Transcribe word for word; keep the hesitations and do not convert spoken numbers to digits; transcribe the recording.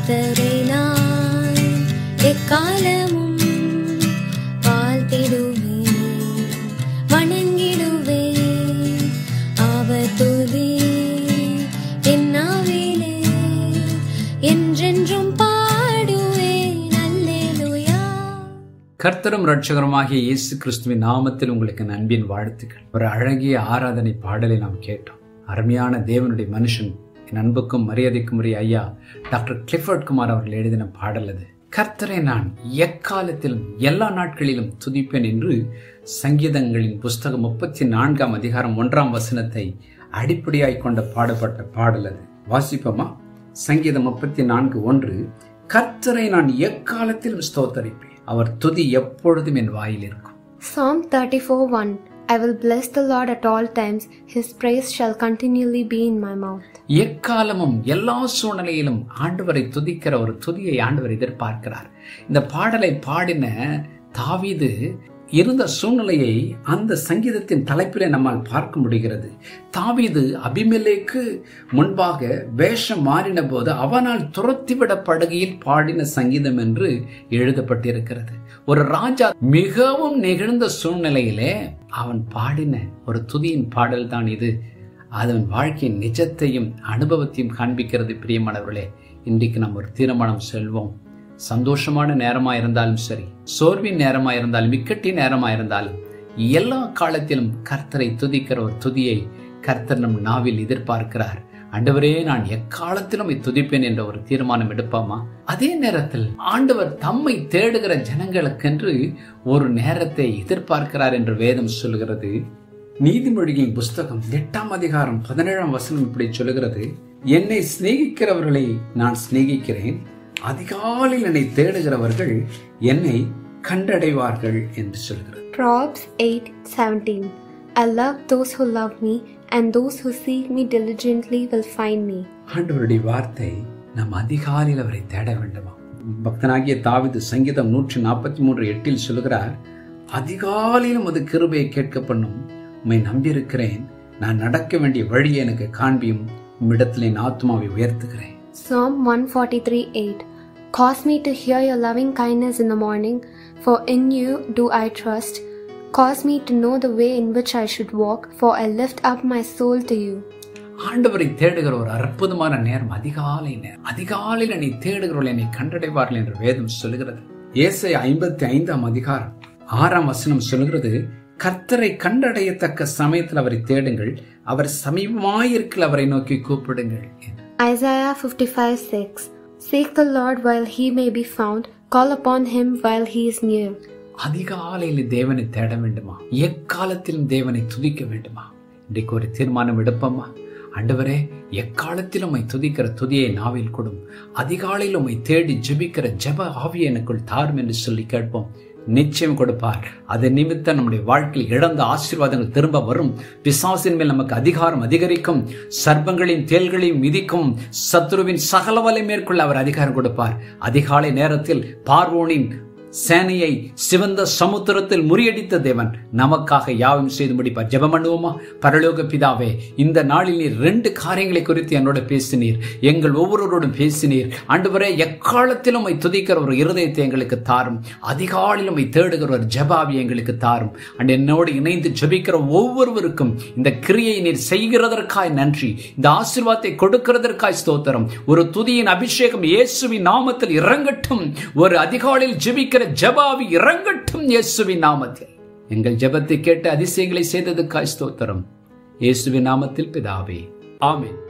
கர்த்தரை நான் எக்காலமும் வாழ்த்திடுவேன், வணங்கிடுவேன். அவர் துதி என் நாவிலே என்றென்றும் பாடுவேன். அல்லேலூயா. கர்த்தரும் இரட்சகருமாகிய இயேசு கிறிஸ்துவின் நாமத்தில் உங்களுக்கு அன்பின் வாழ்த்துக்கள். ஒரு அழகிய ஆராதனை பாடலை நாம் கேட்டோம். அருமையான தேவனுடைய மனுஷன், என் அன்புக்கும் மரியாதைக்கும் உரிய ஐயா டாக்டர் கிளிஃபர்ட் குமார் அவர்கள் எழுதின பாடல் அது. கர்த்தரை நான் எக்காலத்திலும் எல்லா நாட்களிலும் துதிப்பேன் என்று சங்கீதங்களின் புஸ்தகம் முப்பத்தி நான்காம் அதிகாரம் ஒன்றாம் வசனத்தை அடிப்படையாய் கொண்ட பாடப்பட்ட பாடல் அது. வாசிப்போமா? சங்கீதம் முப்பத்தி நான்கு ஒன்று, கர்த்தரை நான் எக்காலத்திலும் ஸ்தோத்தரிப்பேன், அவர் துதி எப்பொழுதும் என் வாயில் இருக்கும். Psalm thirty-four one, I will bless the Lord at all times, his praise shall continually be in my mouth. எக்காலமும் எல்லா சூழ்நிலையிலும் ஆண்டவரை துதிக்கிற ஒரு துதியை ஆண்டவர் எதிர்பார்க்கிறார். இந்த பாடலை பாடின தாவீது இருந்த சூழ்நிலையை அந்த சங்கீதத்தின் தலைப்பிலே நம்மால் பார்க்க முடிகிறது. தாவீது அபிமெலேக்கு முன்பாக வேஷம் மாறின போது அவனால் துரத்திவிடப்படுகையில் பாடின சங்கீதம் என்று எழுதப்பட்டிருக்கிறது. ஒரு ராஜா மிகவும் நெகிழ்ந்த சூழ்நிலையிலே அவன் பாடின ஒரு துதியின் பாடல் தான் இது. அதன் வாழ்க்கையின் நிஜத்தையும் அனுபவத்தையும் காண்பிக்கிறது. பிரியமானவர்களே, இன்றைக்கு நம்ம ஒரு தீர்மானம் செல்வோம். சந்தோஷமான நேரமா இருந்தாலும் சரி, சோர்வின் நேரமா இருந்தாலும், இக்கட்டின் நேரமா இருந்தாலும், எல்லா காலத்திலும் கர்த்தரை துதிக்கிற ஒரு துதியை கர்த்தர் நம் நாவில் எதிர்பார்க்கிறார். ஆண்டவரே, நான் எக்காலத்திலும் துதிப்பேன் என்ற ஒரு தீர்மானம் எடுப்பாமா? அதே நேரத்தில் ஆண்டவர் தம்மை தேடுகிற ஜனங்களுக்கென்று ஒரு நேரத்தை எதிர்பார்க்கிறார் என்று வேதம் சொல்கிறது. நீதிமொழிகளின் புஸ்தகம் எட்டாம் அதிகாரம் பதினேழாம் வசனம் இப்படி சொல்லுகிறது, என்னை சிநேகிக்கிறவர்களை நான் சிநேகிக்கிறேன், அதிகாலையில் என்னை தேடுகிறவர்கள் என்னை கண்டடைவார்கள் என்று சொல்கிறது. Proverbs eight seventeen, I love those who love me, and those who seek me diligently will find me. ஆண்டவருடைய வார்த்தை நாம் அதிகாலையில் அவரை தேட வேண்டுமா? பக்தனாகிய தாவீது சங்கீதம் நூற்றி நாற்பத்தி மூன்று எட்டில் சொல்கிறார், அதிகாலையிலும் அது கிருபையை கேட்க பண்ணும், உம்மை நம்பியிருக்கிறேன், நான் நடக்க வேண்டிய வழியை எனக்கு காண்பியும், உம்மிடத்தில் என் ஆத்மாவை உயர்த்துகிறேன். Psalm one forty-three eight, cause me to hear your loving kindness in the morning, for in you do I trust. Cause me to know the way in which I should walk, for I lift up my soul to you. ஆண்டவரை தேடுகிற ஒரு அற்புதமான நேரம் அதிகாலை நேரம். அதிகாலையில் என்னை தேடுகிறவர்கள் என்னை கண்டடைவார்கள் என்று வேதம் சொல்லுகிறது. ஏசாயா ஐம்பத்தி ஐந்தாம் அதிகாரம் ஆறாம் வசனம் சொல்லுகிறது, கர்த்தரை கண்டடையத்தக்க சமயத்தில் அவரை தேடுங்கள், அவர் சமீபமாயிருக்கிற அவரை நோக்கி கூப்பிடுங்கள். Isaiah fifty-five six, seek the Lord while he may be found, call upon him while he is near. அதிகாலையில் தேவனை தேட வேண்டுமா? எக்காலத்திலும் தேவனை துதிக்க வேண்டுமா? இன்றைக்கு ஒரு தீர்மானம் எடுப்போமா? ஆண்டவரே, எக்காலத்திலும் உம்மை துதிக்கிற துதியை நாவில் கொடும், அதிகாலையில் உம்மை தேடி ஜெபிக்கிற ஜெப ஆவியை எனக்குள் தாரும் என்று சொல்லி கேட்போம். நிச்சயம் கொடுப்பார். அது நிமித்தம் நம்முடைய வாழ்க்கையில் இழந்த ஆசீர்வாதங்கள் திரும்ப வரும். பிசாசின் மேல் நமக்கு அதிகாரம் அதிகரிக்கும். சர்ப்பங்களின் தேள்களையும் மிதிக்கும். சத்துருவின் சகல வலை மேற்கொள்ள அவர் அதிகாரம் கொடுப்பார். அதிகாலை நேரத்தில் பார்வோனின் சேனையை சிவந்த சமுத்திரத்தில் முறியடித்த தேவன் நமக்காக யாவும் செய்து முடிப்பார். ஜெபம் பண்ணுவோமா? பரலோக பிதாவே, இந்த நாளில் நீர் ரெண்டு காரியங்களை குறித்து என்னோட பேசினீர், எங்கள் ஒவ்வொருவரோடும் பேசினீர். ஆண்டவரே, எக்காலத்திலும் உம்மை துதிக்கிற ஒரு இருதயத்தை எங்களுக்கு தாரும், அதிகாலையிலும் உம்மை தேடுகிற ஒரு ஜெபாவி எங்களுக்கு தாரும். அண்ட் என்னோடு இணைந்து ஜெபிக்கிற ஒவ்வொருவருக்கும் இந்த கிரியை நீர் செய்கிறதற்காய் நன்றி, இந்த ஆசீர்வாதத்தை கொடுக்கிறதற்காய் ஸ்தோத்திரம். ஒரு துதியின் அபிஷேகம் இயேசுவின் நாமத்தில் இறங்கட்டும். ஒரு அதிகாலையில் ஜெபிக்கிற ஜெபாவி இறங்கட்டும் இயேசுவின் நாமத்தில். எங்கள் ஜெபத்தை கேட்டு அதிசயங்களை செய்ததுக்காய் ஸ்தோத்திரம். இயேசுவின் நாமத்தில் பிதாவே, ஆமென்.